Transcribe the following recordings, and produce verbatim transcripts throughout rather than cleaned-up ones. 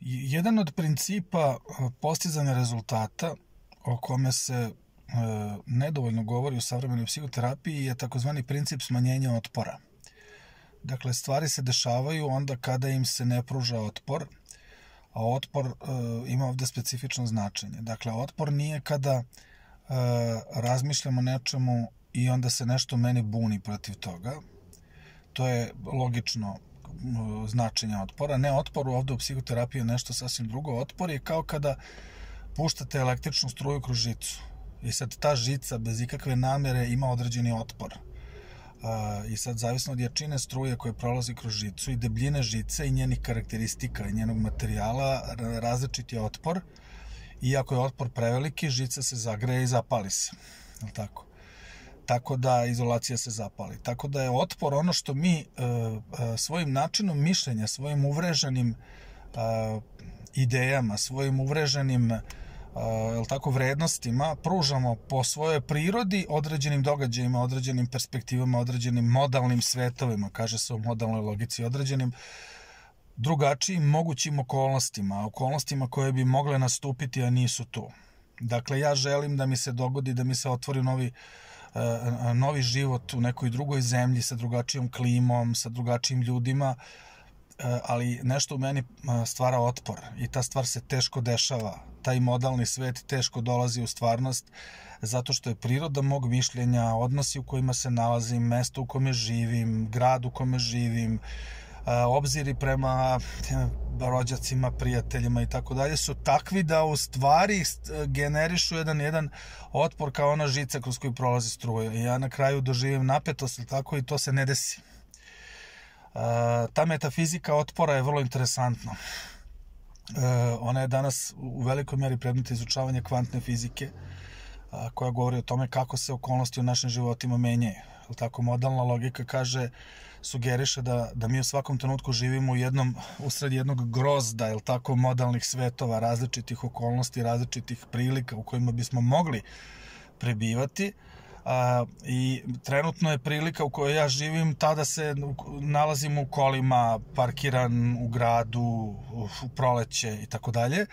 jedan od principa postizanja rezultata o kome se nedovoljno govori u savremenoj psihoterapiji je takozvani princip smanjenja otpora. Dakle, stvari se dešavaju onda kada im se ne pruža otpor, a otpor e, ima ovde specifično značenje. Dakle, otpor nije kada e, razmišljamo nečemu i onda se nešto meni buni protiv toga. To je logično e, značenje otpora. Ne, otpor ovde u psihoterapiji je nešto sasvim drugo. Otpor je kao kada puštate električnu struju kroz žicu. I sad ta žica bez ikakve namere ima određeni otpor. Uh, I sad zavisno od jačine struje koje prolazi kroz žicu i debljine žice i njenih karakteristika i njenog materijala različit je otpor. I ako je otpor preveliki, žica se zagreje i zapali se. Je li tako? Tako da izolacija se zapali. Tako da je otpor ono što mi uh, uh, svojim načinom mišljenja, svojim uvreženim uh, idejama, svojim uvreženim uh, tako, vrednostima pružamo po svojoj prirodi određenim događajima, određenim perspektivama, određenim modalnim svetovima, kaže se u modalnoj logici, određenim drugačijim mogućim okolnostima, okolnostima koje bi mogle nastupiti, a nisu tu. Dakle, ja želim da mi se dogodi, da mi se otvori novi, uh, novi život u nekoj drugoj zemlji sa drugačijom klimom, sa drugačijim ljudima, ali nešto u meni stvara otpor i ta stvar se teško dešava. Taj modalni svet teško dolazi u stvarnost zato što je priroda mog mišljenja, odnosi u kojima se nalazim, mesto u kome živim, grad u kome živim, obziri prema rođacima, prijateljima i tako dalje su takvi da u stvari generišu jedan jedan otpor kao ona žica kroz koju prolazi struja. I ja na kraju doživim napetost ili tako i to se ne desi. Uh, ta metafizika otpora je vrlo interesantna. Uh, ona je danas u velikoj mjeri predmet izučavanja kvantne fizike, uh, koja govori o tome kako se okolnosti u našim životima menjaju. Tako modalna logika kaže, sugeriše da, da mi u svakom trenutku živimo u jednom, usred jednog grozda, ili tako, modalnih svetova, različitih okolnosti, različitih prilika u kojima bismo mogli prebivati. Uh, i trenutno je prilika u kojoj ja živim, tada se nalazim u kolima, parkiran u gradu, u proleće i tako dalje,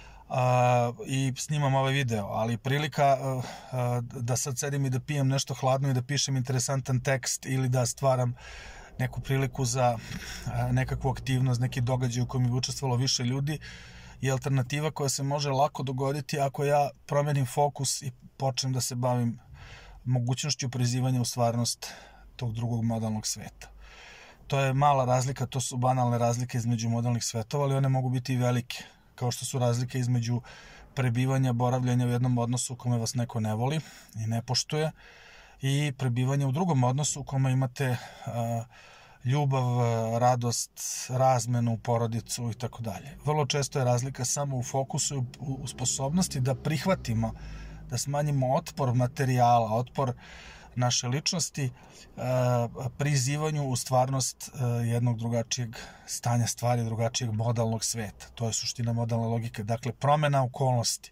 i snimam ovaj video, ali prilika uh, uh, da sad sedim i da pijem nešto hladno i da pišem interesantan tekst ili da stvaram neku priliku za uh, nekakvu aktivnost, neki događaj u kojem bi učestvovalo više ljudi, je alternativa koja se može lako dogoditi ako ja promenim fokus i počnem da se bavim mogućnošću prizivanja u stvarnost tog drugog modalnog sveta. To je mala razlika, to su banalne razlike između modalnih svetova, ali one mogu biti i velike, kao što su razlike između prebivanja, boravljanja u jednom odnosu u kome vas neko ne voli i ne poštuje i prebivanja u drugom odnosu u kome imate uh, ljubav, radost, razmenu, porodicu i tako dalje. Vrlo često je razlika samo u fokusu i u sposobnosti da prihvatimo, da smanjimo otpor materijala, otpor naše ličnosti, prizivanju u stvarnost jednog drugačijeg stanja stvari, drugačijeg modalnog sveta. To je suština modalne logike. Dakle, promjena okolnosti,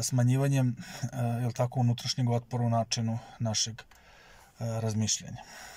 smanjivanjem, je li tako, unutrašnjeg otpora u načinu našeg razmišljanja.